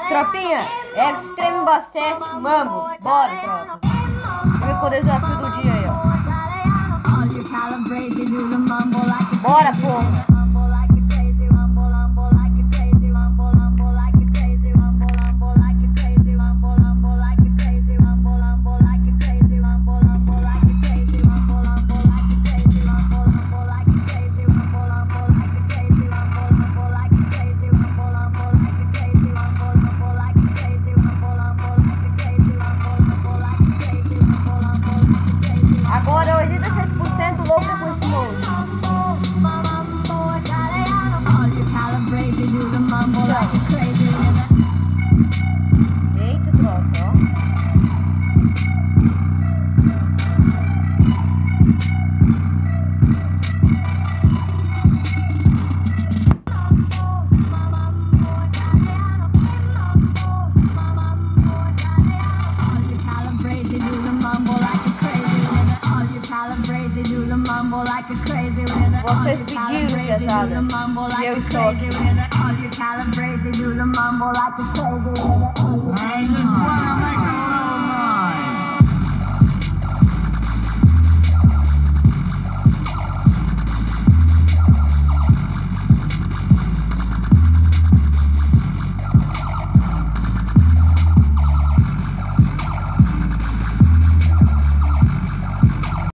Tropinha, Extreme Basset Mambo. Bora, tropa. Vamos com o desafio do dia aí, ó. Bora, porra. Agora 86% louca com esse moço. Eita, troca, ó. Vocês pediram, pesada, e eu estou aqui.